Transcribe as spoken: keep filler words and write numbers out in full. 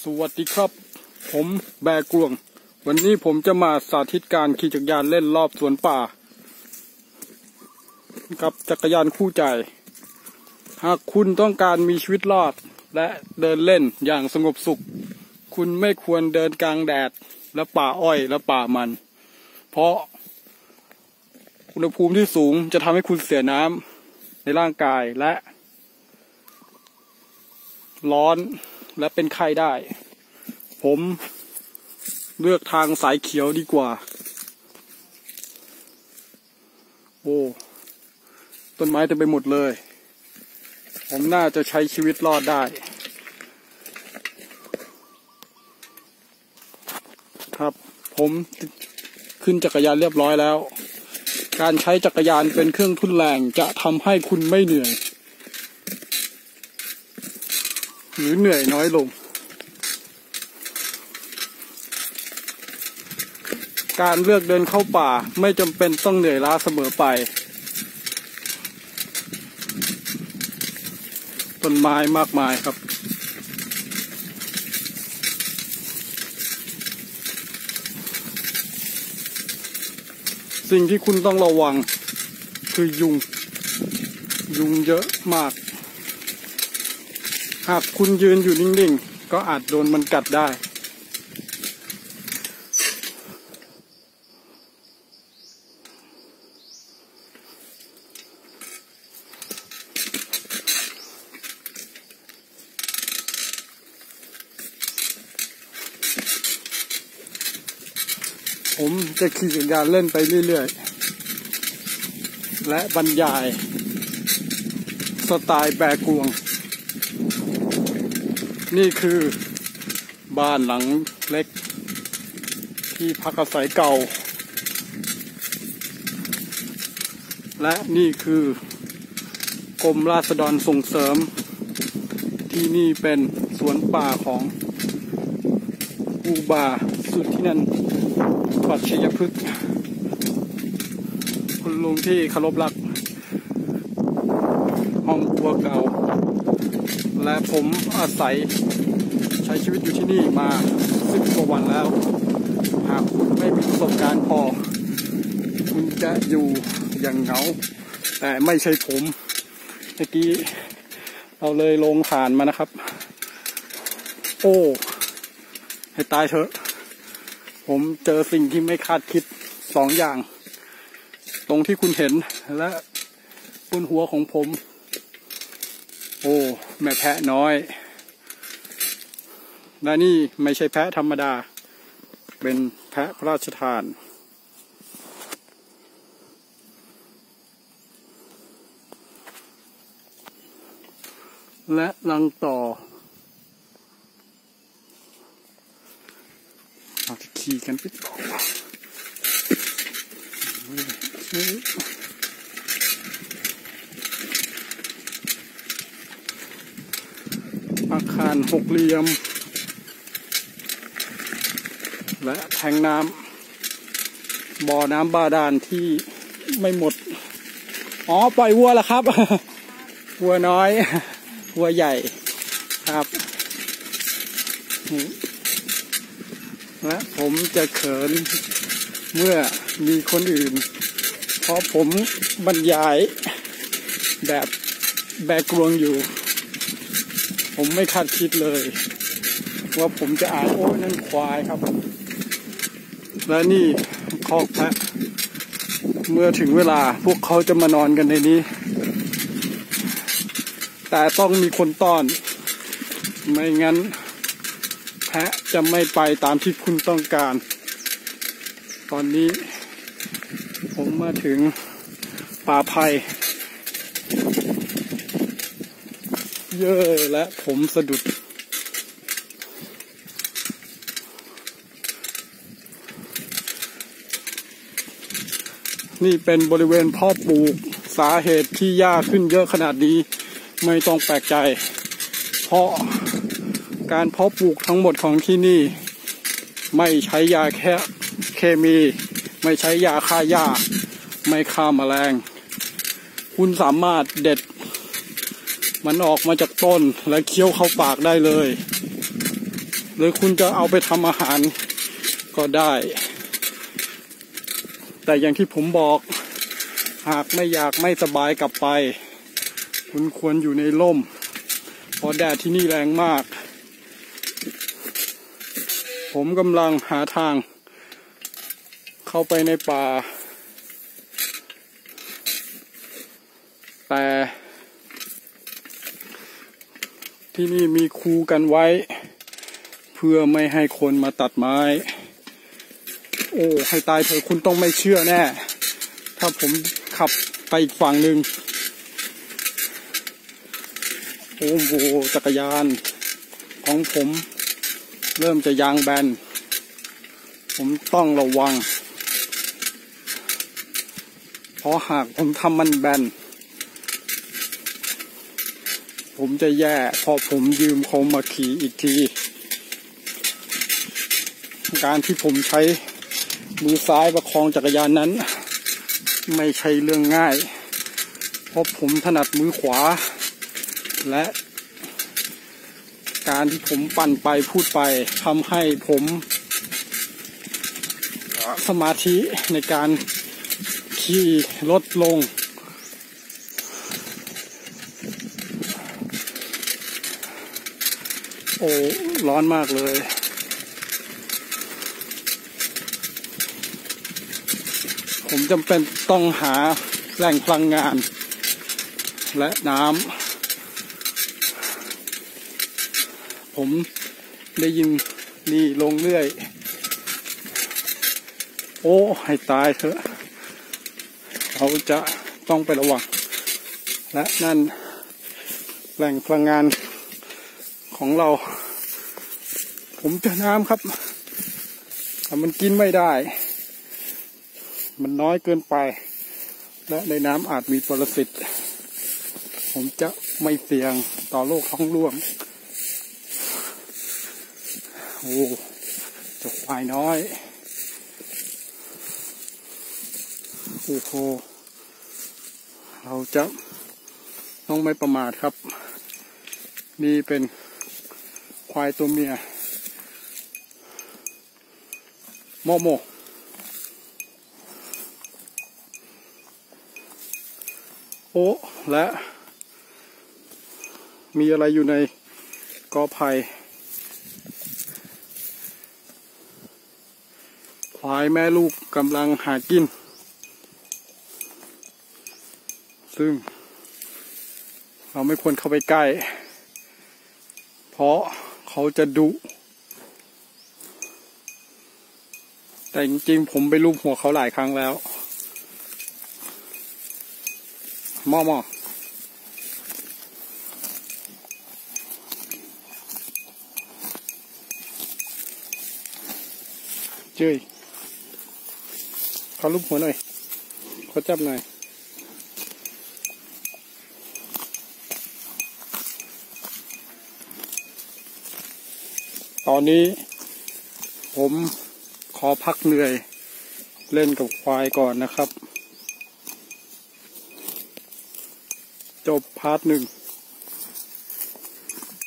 สวัสดีครับผมแบกกลวงวันนี้ผมจะมาสาธิตการขี่จักรยานเล่นรอบสวนป่ากับจักรยานคู่ใจหากคุณต้องการมีชีวิตรอดและเดินเล่นอย่างสงบสุขคุณไม่ควรเดินกลางแดดและป่าอ้อยและป่ามันเพราะอุณหภูมิที่สูงจะทำให้คุณเสียน้ำในร่างกายและร้อนและเป็นไข้ได้ผมเลือกทางสายเขียวดีกว่าโอ้ต้นไม้เต็มไปหมดเลยผมน่าจะใช้ชีวิตรอดได้ครับผมขึ้นจักรยานเรียบร้อยแล้วการใช้จักรยานเป็นเครื่องทุ่นแรงจะทำให้คุณไม่เหนื่อยหรือเหนื่อยน้อยลงการเลือกเดินเข้าป่าไม่จำเป็นต้องเหนื่อยล้าเสมอไปต้นไม้มากมายครับสิ่งที่คุณต้องระวังคือยุงยุงเยอะมากหากคุณยืนอยู่นิ่งๆก็อาจโดนมันกัดได้ผมจะขี่จักรยานเล่นไปเรื่อยๆและบรรยายสไตล์แบกกลวงนี่คือบ้านหลังเล็กที่พักอาศัยเก่าและนี่คือกรมราษฎรส่งเสริมที่นี่เป็นสวนป่าของครูบาสุทธินันท์ปัจฉยพฤกษ์คุณลุงที่เคารพรักห้องครัวเก่าและผมอาศัยใช้ชีวิตอยู่ที่นี่มาสิบกว่าวันแล้วหากคุณไม่มีประสบการณ์พอคุณจะอยู่อย่างเหงาแต่ไม่ใช่ผมเมื่อกี้เราเลยลงผ่านมานะครับโอ้ให้ตายเถอะผมเจอสิ่งที่ไม่คาดคิดสองอย่างตรงที่คุณเห็นและบนหัวของผมโอ้แม่แพะน้อยและนี่ไม่ใช่แพะธรรมดาเป็นแพะพระราชทานและลังต่อเราจะขี่กันไปต่ออาคารหกเหลี่ยมและแทงน้ำบ่อน้ำบาดาลที่ไม่หมดอ๋อปล่อยวัวแล้วครับวัวน้อยวัวใหญ่ครับและผมจะเขินเมื่อมีคนอื่นเพราะผมบรรยายแบบแบกกลวงอยู่ผมไม่คาดคิดเลยว่าผมจะอ่านโอ้นั่นควายครับและนี่คอกแพะเมื่อถึงเวลาพวกเขาจะมานอนกันในนี้แต่ต้องมีคนต้อนไม่งั้นแพะจะไม่ไปตามที่คุณต้องการตอนนี้ผมมาถึงป่าไผ่เยอะและผมสะดุดนี่เป็นบริเวณเพาะปลูกสาเหตุที่หญ้าขึ้นเยอะขนาดนี้ไม่ต้องแปลกใจเพราะการเพาะปลูกทั้งหมดของที่นี่ไม่ใช้ยาแค่เคมีไม่ใช้ยาฆ่าหญ้าไม่ฆ่าแมลงคุณสามารถเด็ดมันออกมาจากต้นและเคี้ยวเข้าปากได้เลยหรือคุณจะเอาไปทำอาหารก็ได้แต่อย่างที่ผมบอกหากไม่อยากไม่สบายกลับไปคุณควรอยู่ในร่มเพราะแดดที่นี่แรงมากผมกำลังหาทางเข้าไปในป่าแต่ที่นี่มีคูกันไว้เพื่อไม่ให้คนมาตัดไม้โอ้ให้ตายเถอะคุณต้องไม่เชื่อแน่ถ้าผมขับไปอีกฝั่งหนึ่งโอ้โหจักรยานของผมเริ่มจะยางแบนผมต้องระวังเพราะหากผมทำมันแบนผมจะแย่พอผมยืมเขามาขี่อีกทีการที่ผมใช้มือซ้ายประคองจักรยานนั้นไม่ใช่เรื่องง่ายเพราะผมถนัดมือขวาและการที่ผมปั่นไปพูดไปทำให้ผมสมาธิในการขี่ลดลงโอ้ร้อนมากเลยผมจำเป็นต้องหาแหล่งพลังงานและน้ำผมได้ยินนี่ลงเรื่อยโอ้ให้ตายเถอะเราจะต้องไประวังและนั่นแหล่งพลังงานของเราผมเจอน้ำครับแต่มันกินไม่ได้มันน้อยเกินไปและในน้ำอาจมีปรสิตผมจะไม่เสี่ยงต่อโรคท้องร่วงโอ้เจ้าควายน้อยโอ้โหเราจะต้องไม่ประมาทครับนี่เป็นควายตัวเมียโมโมโอ้และมีอะไรอยู่ในกอไผ่ควายแม่ลูกกำลังหากินซึ่งเราไม่ควรเข้าไปใกล้เพราะเขาจะดุแต่จริงๆผมไปลูบหัวเขาหลายครั้งแล้วมอมอเจ้ยเขาลูบหัวหน่อยเขาจับหน่อยตอนนี้ผมขอพักเหนื่อยเล่นกับควายก่อนนะครับจบพาร์ทหนึ่ง